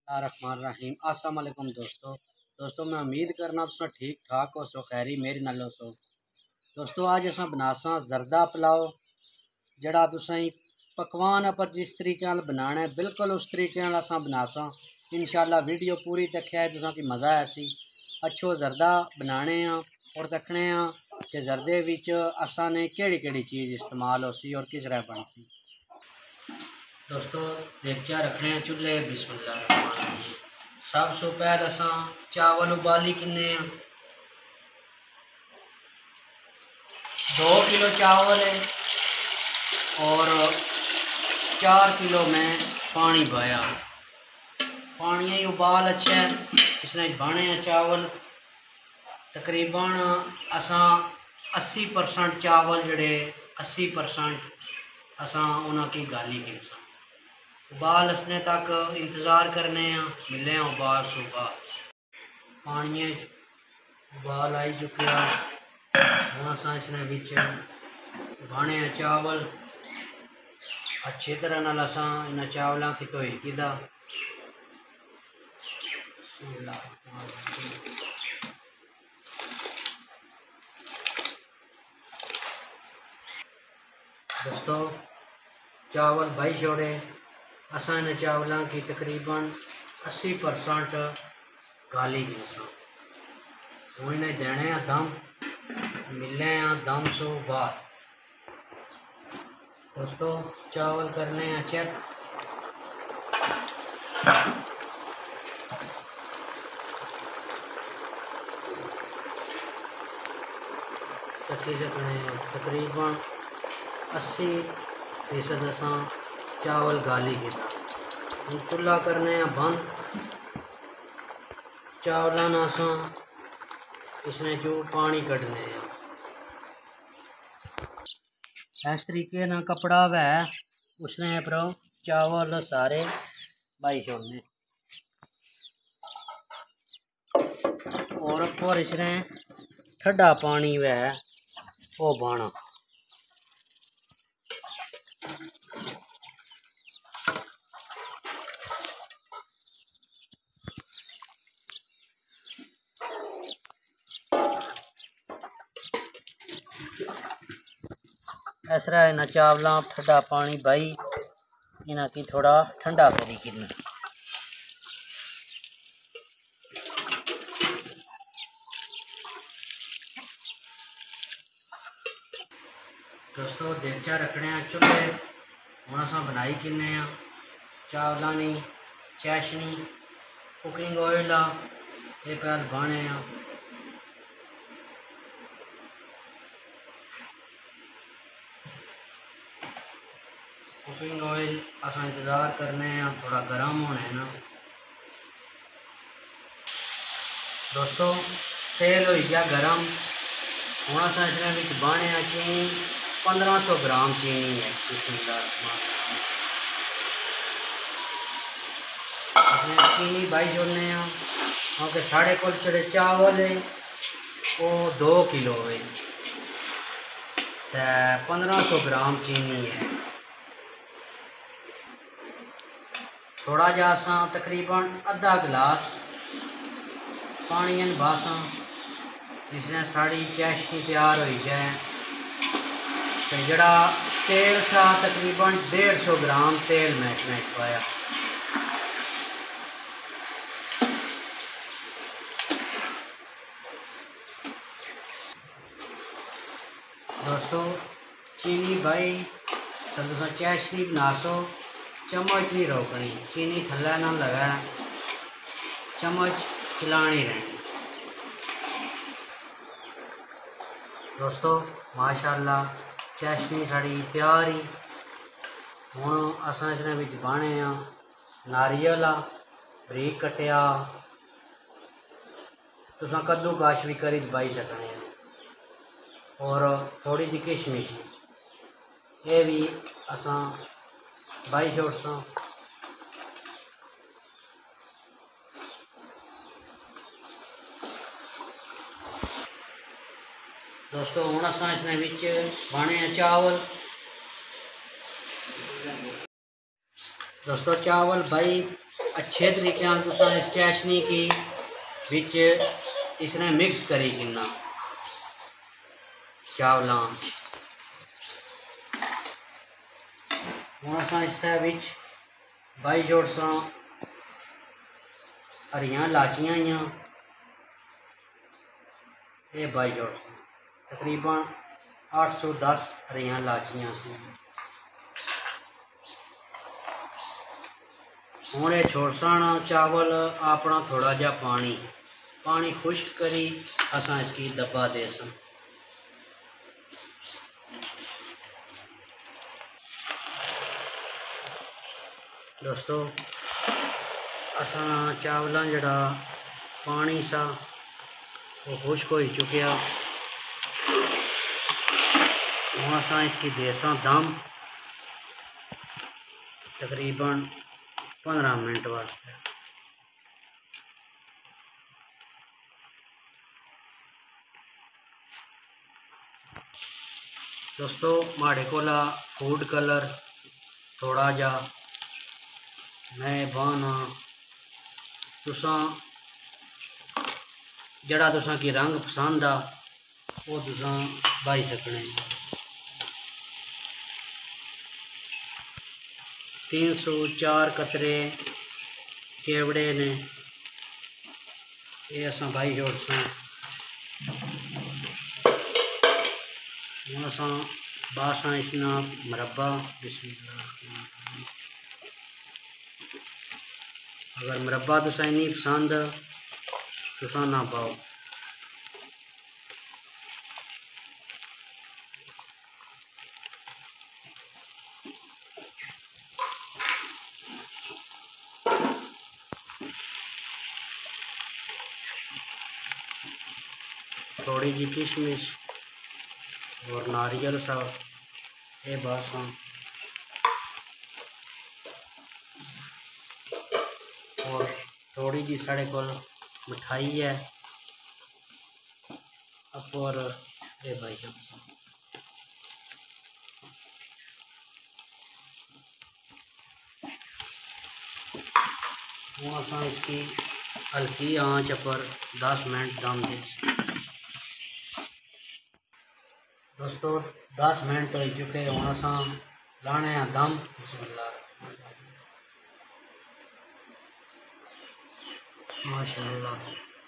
रहीम अस्सलाम वालेकुम दोस्तों मैं उम्मीद करना तुम ठीक ठाक हो सो खैरी मेरी नाल हो सो। दोस्तों आज अस बनासा जरदा पुलाव जड़ा तुसें पकवान पर जिस तरीके बनाना है बिल्कुल उस तरीके अस बनासा। इंशाल्लाह वीडियो पूरी देखिया है तुसा की मज़ा है सी अच्छो जरदा बनाने और देखने कि जरदे विच असा ने केड़ी चीज़ इस्तेमाल हो सी और किस तरह बनती। दोस्तों देगचा रखने चूल्हे बिस्मिल्लाह। सब सो पहले असा चावल उबाली किन्ने 2 किलो चावल है और 4 किलो में पानी पाया। पानी उबाल अच्छा है इसने बने चावल तकरीबन असा 80% चावल जड़े 80% असा उन्होंने गाली की उबाल असने तक इंतज़ार करने मिले उबाल सुबह पानी उबाल आई चुके हूँ असा इसने बिच बने चावल अच्छी तरह नाल असा इन चावलों की धोई किदा दोस्तों चावल भाई छोड़े असा इन चावलों की तकरीबन 80% गाली की हूँ इन्हें देने दम मिले दम सो बाद। दोस्तों चावल करने चेक तकी सकने तकरीबन 80% असा चावल गाली के चूल्हा करने बंद चावलों असा इसने जो पानी कढ़ने इस तरीके ना कपड़ा वै उसने पर चावल सारे बाई छोड़ने और इसने ठंडा पानी वै वो बाना। इस तरह इन चावलों ठंडा पानी बही इन्हें की थोड़ा ठंडा करी किना। दोस्तों देगचा रखने चूल्हे हूँ अस बनाई किन्ने चावलों की चाशनी कुकिंग ऑयल ये पहल बने कुकिंग ऑयल असा इंतज़ार करने थोड़ा गर्म होने ना। दोस्तों तेल हो गया गर्म हूँ असा इसमें बने चीनी 1500 ग्राम चीनी है चीनी बाई जोड़ने क्योंकि साढ़े को चढ़े चावल है वो 2 किलो है तो 1500 ग्राम चीनी है। थोड़ा जा असा तकरीबन आधा गिलास पानी बासा जिसने साड़ी चाशनी तैयार हो जाए तो जड़ा तेल था तकरीबन 150 ग्राम तेल मैं इसमें पाया। दोस्तों चीनी भाई तो तुम चाशनी बना सो चम्मच नहीं रोकनी चीनी थल्ले ना लगा चम्मच चलानी रहनी। दोस्तों माशाल्लाह चाशनी साड़ी तैयार ही हूँ असा इसने बिच बाने नारियल बरीक कटिया तुसा कद्दूकश भी करी दबाई सकने और थोड़ी जी किशमिश ये भी असा बाई छोड़सा। दोस्तों हूँ असा इसने बिच बने चावल दोस्तों चावल भाई अच्छे तरीके नाल तुसां इस चाशनी की विच इसने मिक्स करी किन्ना चावलों। हुण असां इसदे विच बाई जोड़सां हरियां लाचियां आइयां, ये बाई जोड़ तकरीबन 810 हरियां लाचियां सी। हुण ये छोड़सन चावल अपना थोड़ा जा पानी खुश्क करी असां इसकी दबा देसन। दोस्तों असां चावलों जड़ा पानी सा वो खुश्क हो चुकिया। हुण असां इसकी देसां दम तकरीबन 15 मिनट वास्ते। दोस्तों माड़े कोला फूड कलर थोड़ा जा मैं बाना तुसां जड़ा तुसां की रंग पसंद आ वो तुसां बाई सकने। 304 कतरे केवड़े ने ये असां बाई जोड़सां। हुण असां बासां इसना मुरब्बा। अगर मुरब्बा तुसां नहीं पसंद तुसां ना पाओ। थोड़ी जी किशमिश और नारियल सा ये बासां और थोड़ी जी साढ़े को मिठाई है और ये भाई हूँ असां इसकी हल्की आंच पर 10 मिनट दम दे। दोस्तों 10 मिनट हो चुके हूँ असां लाने दम। बिस्मिल्लाह माशाअल्लाह।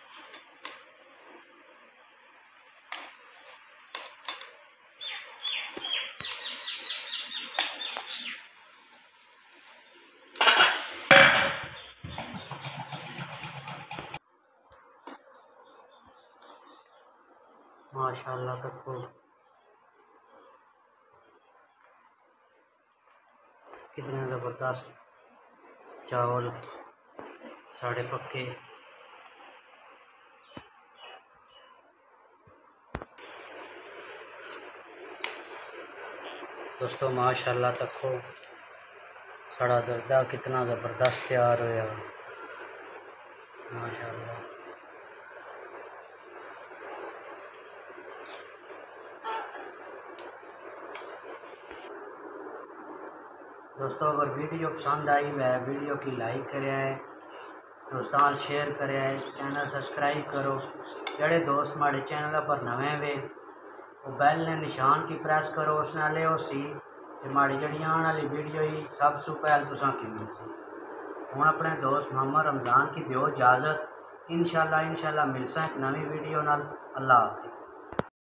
माशाअल्लाह देखो कितने ज़बरदस्त चावल साढ़े पक्के। दोस्तों माशाअल्लाह देखो साड़ा जर्दा कितना ज़बरदस्त तैयार होया माशाअल्लाह। दोस्तों अगर वीडियो पसंद आई वह वीडियो की लाइक करें, दोस्तों शेयर करें, चैनल सब्सक्राइब करो। जड़े दोस्त हमारे चैनल पर नवे वे वो बैल ने निशान की प्रेस करो उस नाले उसी हमारी जड़ी आने वाली वीडियो ही सब से पहले तुसां की मिल सी। हूँ अपने दोस्त मोहम्मद रमज़ान की दियो इजाज़त। इंशाल्लाह मिलसा एक नवी वीडियो नाल। अल्लाह हाफ़िज़।